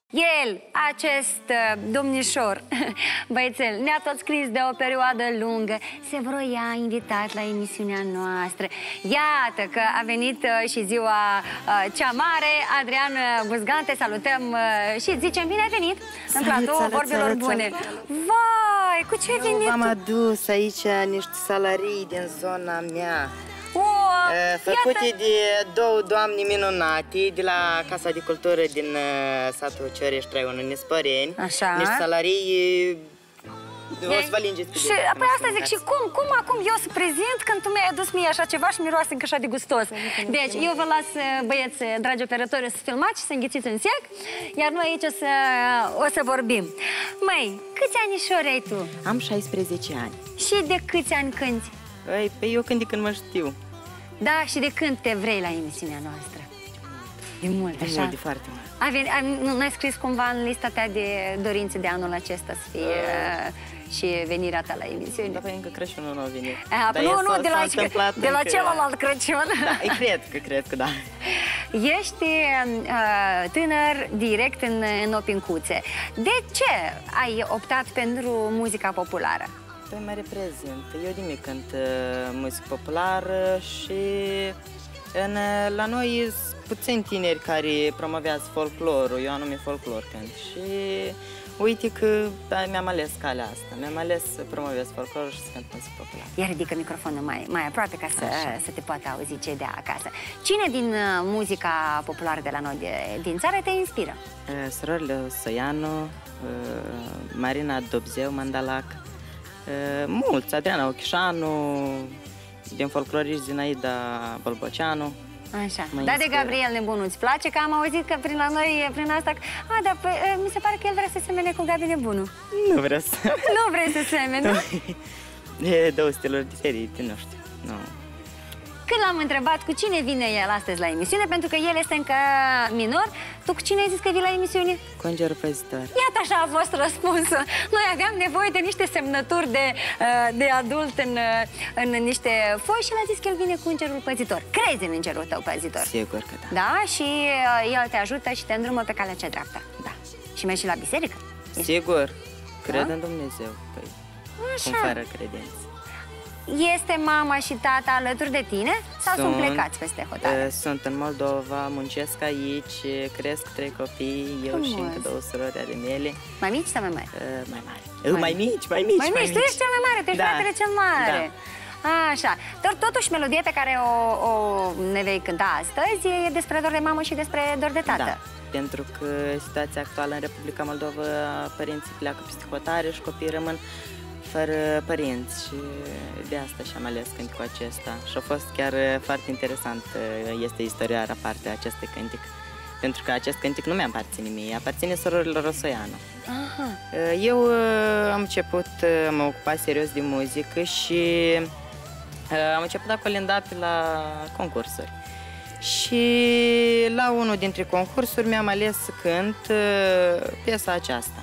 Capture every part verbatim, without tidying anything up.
El, acest uh, domnișor, băiețel, ne-a tot scris de o perioadă lungă. Se vroia invitat la emisiunea noastră. Iată că a venit uh, și ziua uh, cea mare. Adrian Buzgan, te salutăm uh, și zicem bine ai venit în platou vorbelor bune. Vai, cu ce ai venit? V-am adus aici niște salarii din zona mea. O, făcute iată... de două doamne minunate de la Casa de Cultură din uh, satul Cioreș Traian în Nispăreni. Așa. Niște salarii... O să vă lingeți. Și apoi asta zic, și cum, cum acum eu să prezint când tu mi-ai adus mie așa ceva și miroase încă așa de gustos? Deci, eu vă las, băieți, dragi operatori, să filmați și să înghițiți în sec, iar noi aici o să, o să vorbim. Măi, câți anișori ai tu? Am șaisprezece ani. Și de câți ani cânti? Ei, pe eu când de când mă știu. Da, și de când te vrei la emisiunea noastră? De mult, de așa? Mult, de foarte mult. Ai venit, ai, nu ai scris cumva în lista ta de dorințe de anul acesta să fie uh. și venirea ta la emisiune? Da, păi încă Crăciunul nu a venit. A, Dar nu, nu, de la, de la încă... celălalt Crăciun. Da, cred că, cred că da. Ești uh, tânăr direct în, în opincuțe. De ce ai optat pentru muzica populară? Păi mă reprezint. Eu de mic cânt uh, muzică populară și în, la noi sunt puțini tineri care promovează folclorul, eu anume folclor cânt. Și uite că da, mi-am ales calea asta, mi-am ales să promovez folclorul și să cânt muzică populară. Ia ridică microfonul mai, mai aproape ca să, să te poată auzi cei de acasă. Cine din uh, muzica populară de la noi de, din țară te inspiră? Uh, Surorile Soianu, uh, Marina Dobzeu, Mandalac, Uh, mulți, Adriana Ochișanu, din folcloriști Zinaida Bolboceanu. Așa, da, de Gabriel Nebunu îți place? Că am auzit că prin la noi, prin asta, a, dar păi, mi se pare că el vrea să semene cu Gabi Nebunu. Nu vreau să... Nu vrei să semene, nu? E două stiluri diferite, nu știu, nu. Când l-am întrebat cu cine vine el astăzi la emisiune, pentru că el este încă minor, tu cu cine ai zis că vii la emisiune? Cu Îngerul Păzitor. Iată, așa a fost răspunsul. Noi aveam nevoie de niște semnături de, de adult în, în niște foi și l-a zis că el vine cu Îngerul Păzitor. Crezi în Îngerul tău Păzitor? Sigur că da. Da? Și el te ajută și te îndrumă pe calea cea dreaptă. Da. Și mergi și la biserică? Sigur. Cred Da? în Dumnezeu. Păi, Așa. cum fără credință. Este mama și tata alături de tine sau sunt, sunt plecați peste hotare? Sunt în Moldova, muncesc aici, cresc trei copii, eu Frumos. și încă două surori ale mele. Mai mici sau mai mari? Uh, mai mari. Mai, mai mici, mai mici, Mai mici, tu ești cel mai mare, tu ești da. fratele cel mare. Da. Așa, dar totuși melodia pe care o, o ne vei cânta astăzi e despre dor de mamă și despre dor de tată. Da, pentru că situația actuală în Republica Moldova, părinții pleacă peste hotare și copiii rămân fără părinți și de asta și-am ales cânticul acesta. Și a fost chiar foarte interesant, este istoria aparte a acestui cântic. Pentru că acest cântic nu mi-aparține mie, aparține surorilor Rosoianu. Aha. Eu am început, m-am ocupat serios de muzică și am început a colinda pe la concursuri. Și la unul dintre concursuri mi-am ales să cânt piesa aceasta.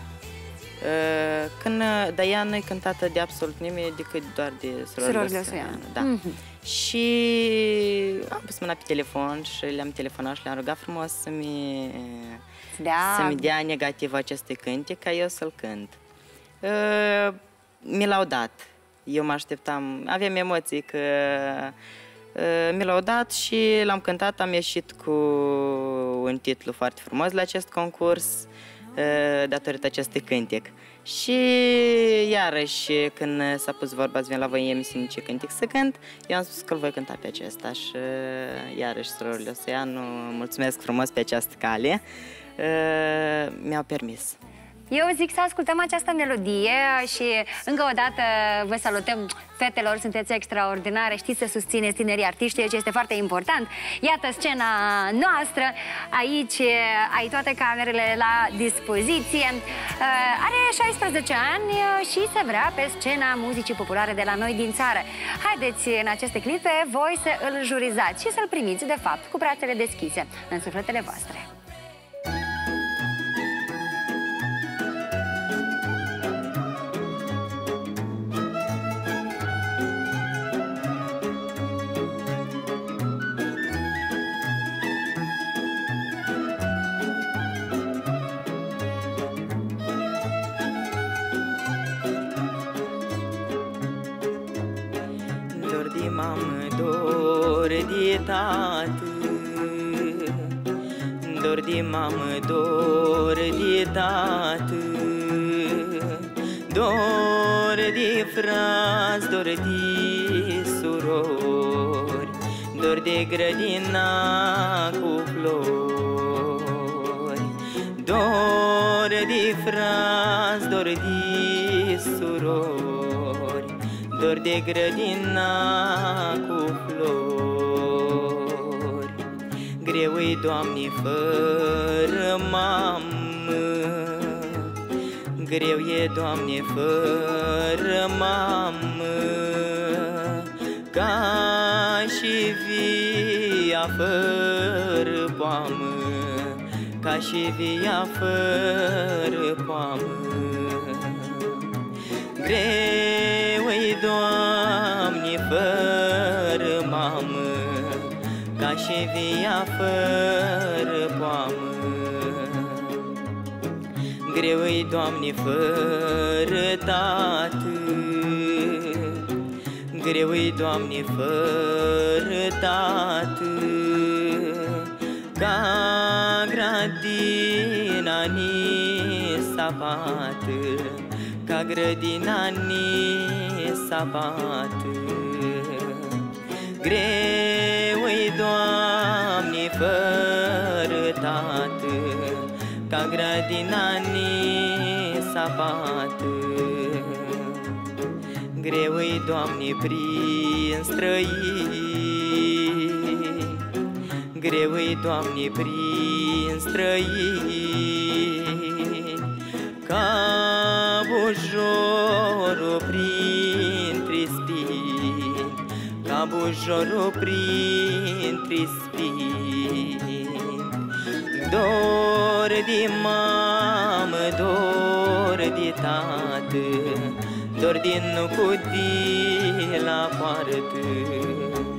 Când Diana e cântată de absolut nimeni decât doar de surorile Rosoianu. Da. Mm-hmm. Și am pus mâna pe telefon și le-am telefonat și le-am rugat frumos să-mi da. să-mi dea negativ acestui cântic ca eu să-l cânt. Uh, mi l-au dat. Eu mă așteptam, aveam emoții că uh, mi l-au dat și l-am cântat, am ieșit cu un titlu foarte frumos la acest concurs datorită acestui cântic. Și iarăși când s-a pus vorba să vin la voi în emisiune ce cântic să cânt, eu am spus că îl voi cânta pe acesta și iarăși surorile Oseanu, mulțumesc frumos pe această cale, mi-au permis. Eu zic să ascultăm această melodie și încă o dată vă salutăm, fetelor, sunteți extraordinare, știți să susțineți tinerii artiști, ce este foarte important. Iată scena noastră, aici ai toate camerele la dispoziție. Are șaisprezece ani și se vrea pe scena muzicii populare de la noi din țară. Haideți în aceste clipe voi să îl jurizați și să-l primiți, de fapt, cu brațele deschise în sufletele voastre. mamă, dor de tată, dor de mamă, dor de tată, dor de frați, dor de surori, dor de grădina cu flori, dor de frați, dor de surori, dor de grădina cu flori. Greu-i, Doamne, fără mamă, greu e, Doamne, fără mamă, ca și via fără poamă, ca și via fără poamă. Greu-i, Doamne, fără mamă, ca și via fără poamă. Greu-i, Doamne, fără tată, greu-i, Doamne, fără tată, ca grădina nesapată, ca grădina nesapată. Greu-i, Doamne, fără tată, ca grădina nesapată. Greu-i, Doamne, prin străini, greu-i, Doamne, prin străini, ca bujorul printre spini, ca bujorul printre spini. Dor de mamă, dor de tată, dor din nu cu la poartă.